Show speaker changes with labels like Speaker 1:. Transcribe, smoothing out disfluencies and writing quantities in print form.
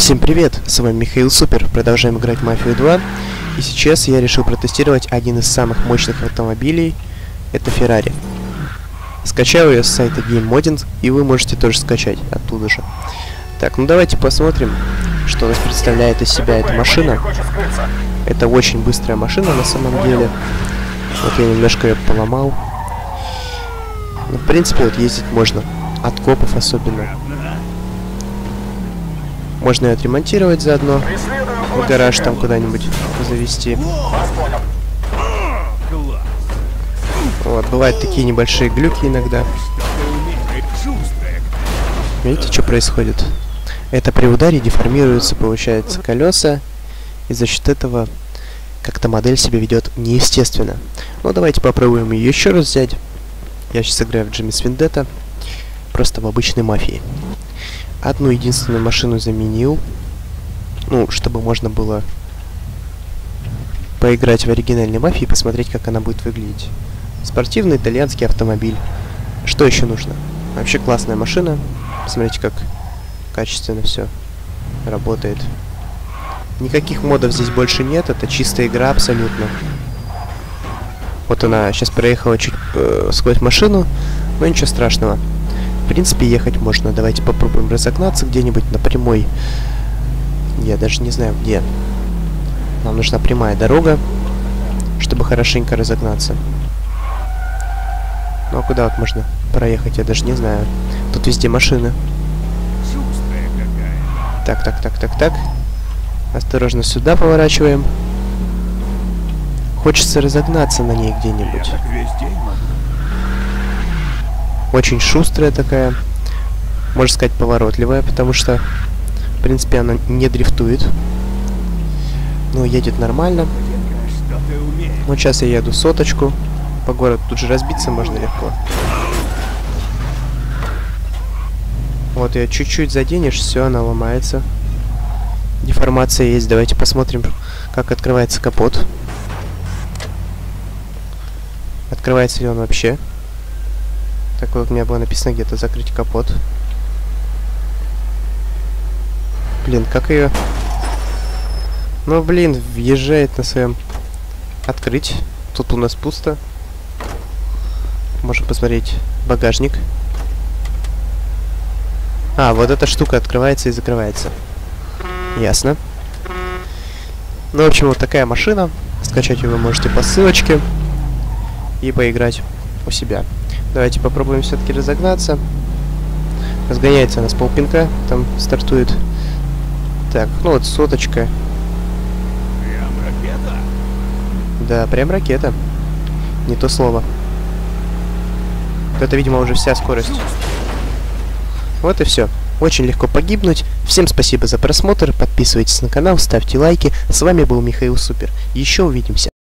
Speaker 1: Всем привет, с вами Михаил Супер, продолжаем играть в Мафию 2. И сейчас я решил протестировать один из самых мощных автомобилей, это Ferrari. Скачал ее с сайта GameModding, и вы можете тоже скачать оттуда же. Так, ну давайте посмотрим, что у нас представляет из себя эта машина. Это очень быстрая машина на самом деле. Вот я немножко ее поломал. Ну, в принципе, вот ездить можно, от копов особенно. Можно ее отремонтировать заодно, в гараж там куда-нибудь завести. Вот, бывают такие небольшие глюки иногда. Видите, что происходит? Это при ударе деформируются, получается, колеса, и за счет этого как-то модель себя ведет неестественно. Ну, давайте попробуем ее еще раз взять. Я сейчас играю в Джиммис Вендетта, просто в обычной мафии. Одну единственную машину заменил, ну, чтобы можно было поиграть в оригинальной мафии и посмотреть, как она будет выглядеть. Спортивный итальянский автомобиль. Что еще нужно? Вообще классная машина. Посмотрите, как качественно все работает. Никаких модов здесь больше нет, это чистая игра абсолютно. Вот она сейчас проехала чуть сквозь машину, но ничего страшного. В принципе, ехать можно. Давайте попробуем разогнаться где-нибудь на прямой. Я даже не знаю где. Нам нужна прямая дорога, чтобы хорошенько разогнаться. Ну а куда вот можно проехать, я даже не знаю. Тут везде машины. Так. Осторожно сюда поворачиваем. Хочется разогнаться на ней где-нибудь. Очень шустрая такая, можно сказать, поворотливая, потому что, в принципе, она не дрифтует. Ну, едет нормально. Вот сейчас я еду соточку. По городу тут же разбиться можно легко. Вот ее чуть-чуть заденешь, все, она ломается. Деформация есть. Давайте посмотрим, как открывается капот. Открывается ли он вообще? Так вот, у меня было написано где-то закрыть капот. Блин, как ее... Ну, блин, въезжает на своем... Открыть. Тут у нас пусто. Можем посмотреть багажник. А, вот эта штука открывается и закрывается. Ясно. Ну, в общем, вот такая машина. Скачать ее вы можете по ссылочке. И поиграть у себя. Давайте попробуем все-таки разогнаться. Разгоняется она с полпинка, там стартует. Так, ну вот соточка.
Speaker 2: Прям ракета?
Speaker 1: Да, прям ракета. Не то слово. Это, видимо, уже вся скорость. Вот и все. Очень легко погибнуть. Всем спасибо за просмотр. Подписывайтесь на канал, ставьте лайки. С вами был Михаил Супер. Еще увидимся.